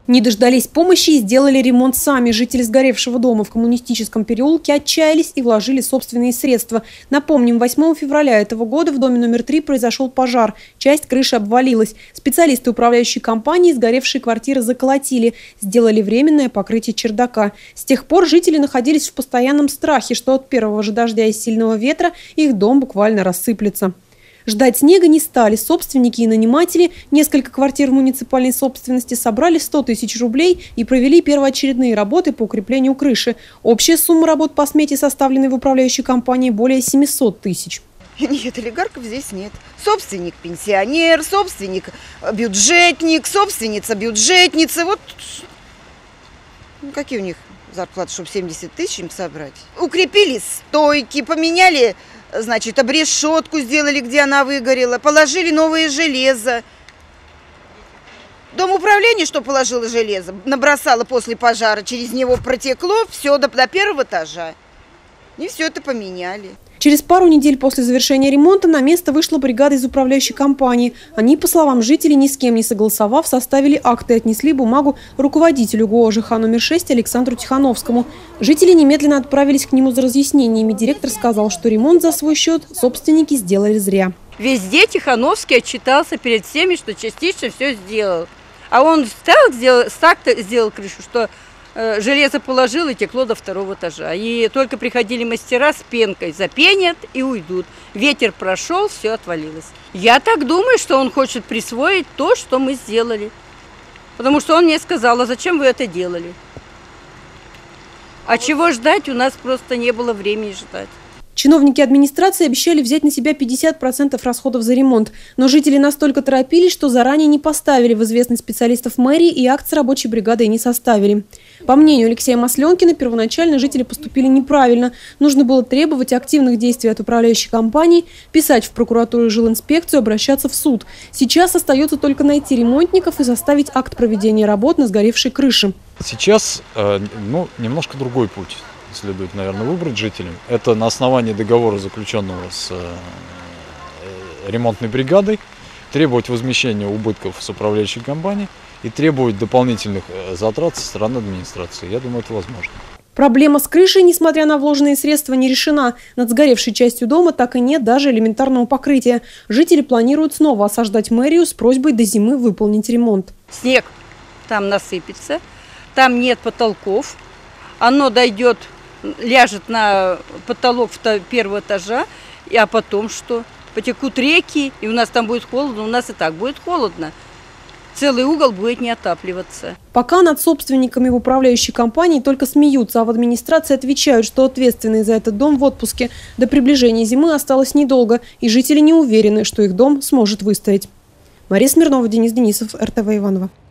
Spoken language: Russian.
Не дождались помощи и сделали ремонт сами. Жители сгоревшего дома в Коммунистическом переулке отчаялись и вложили собственные средства. Напомним, 8 февраля этого года в доме номер 3 произошел пожар. Часть крыши обвалилась. Специалисты управляющей компании сгоревшие квартиры заколотили. Сделали временное покрытие чердака. С тех пор жители находились в постоянном страхе, что от первого же дождя и сильного ветра их дом буквально рассыплется. Ждать снега не стали. Собственники и наниматели, несколько квартир в муниципальной собственности, собрали 100 тысяч рублей и провели первоочередные работы по укреплению крыши. Общая сумма работ по смете, составленной в управляющей компании, более 700 тысяч. Нет, олигархов здесь нет. Собственник пенсионер, собственник бюджетник, собственница бюджетница. Вот какие у них зарплаты, чтобы 70 тысяч им собрать? Укрепили стойки, поменяли, значит, обрешетку сделали, где она выгорела, положили новое железо. Дом управления, что положило железо, набросало после пожара, через него протекло все до первого этажа. И все это поменяли. Через пару недель после завершения ремонта на место вышла бригада из управляющей компании. Они, по словам жителей, ни с кем не согласовав, составили акт и отнесли бумагу руководителю ГО ЖХ номер 6 Александру Тихановскому. Жители немедленно отправились к нему за разъяснениями. Директор сказал, что ремонт за свой счет собственники сделали зря. Везде Тихановский отчитался перед всеми, что частично все сделал. А он так сделал крышу, что железо положил и текло до второго этажа. И только приходили мастера с пенкой, запенят и уйдут. Ветер прошел, все отвалилось. Я так думаю, что он хочет присвоить то, что мы сделали. Потому что он мне сказал, а зачем вы это делали? А чего ждать? У нас просто не было времени ждать. Чиновники администрации обещали взять на себя 50% расходов за ремонт. Но жители настолько торопились, что заранее не поставили в известность специалистов мэрии и акт с рабочей бригадой не составили. По мнению Алексея Масленкина, первоначально жители поступили неправильно. Нужно было требовать активных действий от управляющей компании, писать в прокуратуру и жилинспекцию, обращаться в суд. Сейчас остается только найти ремонтников и составить акт проведения работ на сгоревшей крыше. Сейчас немножко другой путь следует, наверное, выбрать жителям. Это на основании договора, заключенного с ремонтной бригадой, требовать возмещения убытков с управляющей компанией и требовать дополнительных затрат со стороны администрации. Я думаю, это возможно. Проблема с крышей, несмотря на вложенные средства, не решена. Над сгоревшей частью дома так и нет даже элементарного покрытия. Жители планируют снова осаждать мэрию с просьбой до зимы выполнить ремонт. Снег там насыпется, там нет потолков, оно дойдет, ляжет на потолок первого этажа, а потом что? Потекут реки, и у нас там будет холодно, у нас и так будет холодно. Целый угол будет не отапливаться. Пока над собственниками в управляющей компании только смеются, а в администрации отвечают, что ответственные за этот дом в отпуске. До приближения зимы осталось недолго, и жители не уверены, что их дом сможет выстоять. Мария Смирнова, Денис Денисов, РТВ Иваново.